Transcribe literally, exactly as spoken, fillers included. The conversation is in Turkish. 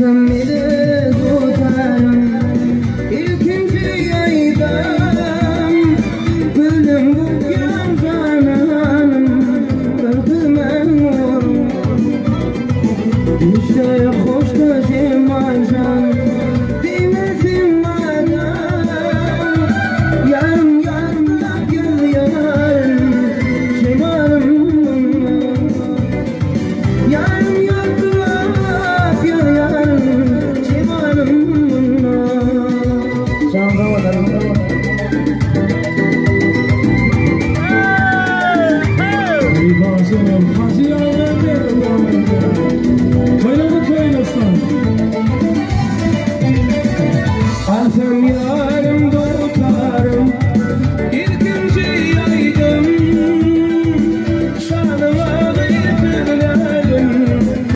Mide tutarım ikinci yaydan Gülüm bu yancanım Kırdı ben vurur İşte hoş gözüm acan